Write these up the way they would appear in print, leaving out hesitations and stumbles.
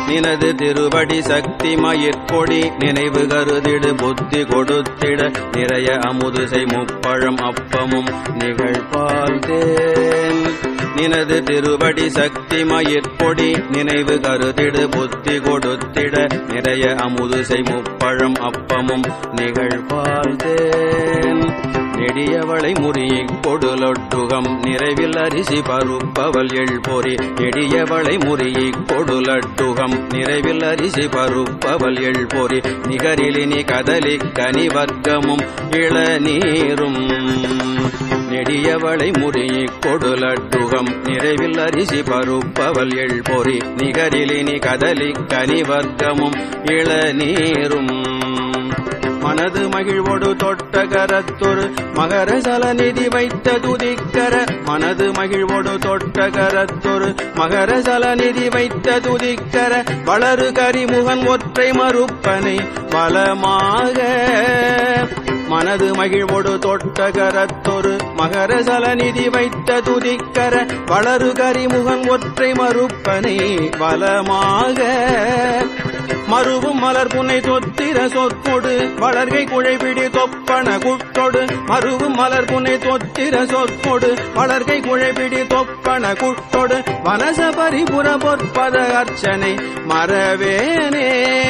நினது திருவடி சக்தி மயிர்கொடி நினைவு கருதிடு புத்தி கொடுத்திட நிறைய அமுதுசை முப்பழம் அப்பமும் நிகழ்பால் தேன் நினது திருவடி சக்தி மயிர்கொடி நினைவு கருதிடு புத்தி கொடுத்திட நிறைய அமுதுசை முப்பழம் அப்பமும் நிகழ்பால் தேன் நெடியவளை முறியிக் கொடுலட்டுகம் நிறைவில் அரிசி பருப்பவள் எழ்பொறி நெடியவளை முறியிக் கொடுலட்டுகம் நிறைவில் அரிசி பருப்பவள் எழ்பொறி நிகரிலினி கதலி கனிவர்க்கமும் இளநீரும் நெடியவளை முறியிக் கொடுலட்டுகம் நிறைவில் அரிசி பருப்பவள் எழ்பொறி நிகரிலினி கதலி கனிவர்க்கமும் இளநீரும் மனது மகிழ்வொடு தொட்ட கரத்தொரு மகர சலநிதி வைத்த துதிக்கர மனது மகிழ்வொடு தொட்ட கரத்தொரு மகர சலநிதி வைத்த துதிக்கர வளரு கரிமுகன் ஒற்றை மறுப்பனை பலமாக மனது மகிழ்வொடு தொட்ட கரத்தொரு மகர சலநிதி வைத்த துதிக்கர வளரு கரிமுகன் ஒற்றை மறுப்பனை பலமாக மருவும் மலர் புனை தொத்திர சொற்கொடு வளர்கை குழைபிடி தொப்பன குட்டொடு மருவும் மலர் புனை தொத்திர சொற்கொடு வளர்கை குழைபிடி தொப்பன குட்டொடு வனச பரிபுர பொற்பத அர்ச்சனை மறவேனே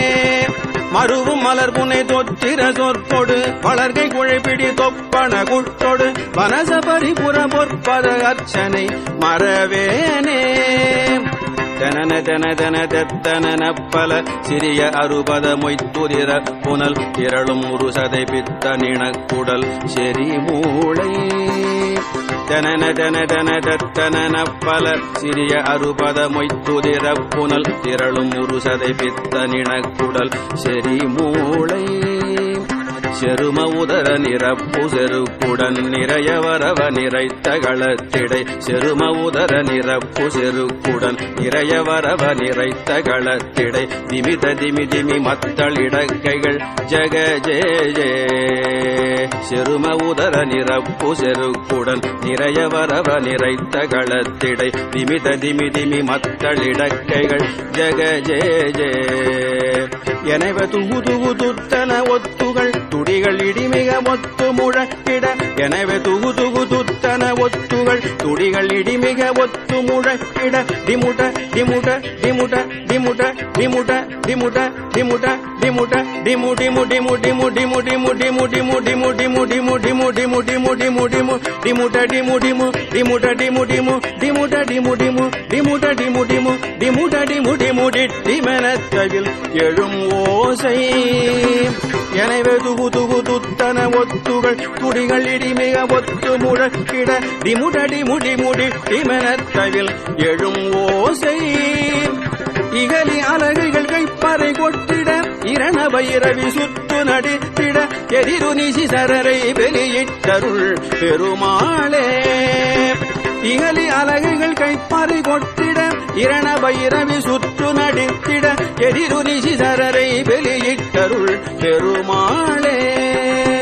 மருவும் மலர் புனை தொத்திர சொற்கொடு வளர்கை குழைபிடி தொப்பன குட்டொடு வனச பரிபுர பொற்பத அர்ச்சனை மறவேனே தனன தன தன தத்தன பல சிறிய அறுபத மொய்த்துதிர புனல் திரளும் ஒரு சதை பித்த நிணக்குடல் செறி மூளை தனன தன தன தத்தன பல சிறிய அறுபத மொய்த்துதிர புனல் திரளும் ஒரு சதை பித்த நிணக்குடல் செறி மூளை செரும உதர நிரப்பு செருக்குடன் நிறைய வரவ நிறைத்த களத்திடை செரும உதர நிரப்பு செருக்குடன் நிறைய வரவ நிறைத்த களத்திடை திமித திமி திமி மத்தளிடக்கைகள் ஜக ஜே ஜே செரும உதர நிரப்பு செருக்குடன் நிறைய வரவ நிறைத்த களத்திடை திமித திமி திமி மத்தளிடக்கைகள் ஜக ஜே ஜே எனவ துகு துகு துத்தன ஒத்துகள் துடிகள் இடிமிக ஒத்து முழக்கிட எனவே துகு துகு துத்தன ஒத்துகள் துடிகள் இடிமிக ஒத்து முழக்கிட டிமுட டிமுட டிமுட டிமுட டிமுட டிமுட டிமுட டிமுட டிமு டிமு டிமு டிமு டிமு டிமு டிமு டிமு டிமு டிமு டிமு டிமு டிமு டிமு டிமு டிமு டிமுட டிமு டிமு டிமுட டிமு டிமு டிமுட டிமு டிமு டிமுட டிமு டிமு டிமுட டிமு டிமு டிமனத்தவில் எழும் ஓசை எனவே துகு துகு துத்தன ஒத்துகள் துடிகள் இடிமிக ஒத்து முழக்கிட டிமுட டிமுடி முடி டிமனத்தவில் எழும் ஓசை இகலி அலகுகள் கைப்பறை கொட்டிட இரண பைரவி சுத்து நடித்திட எதிரு நிசி சரரை வெளியிட்டருள் பெருமாளே இகலி அலகுகள் கைப்பறை கொட்டிட இரண பைரவி சுற்று நடித்திட எதிரு நிசி சரரை வெளியிட்டருள் பெருமாளே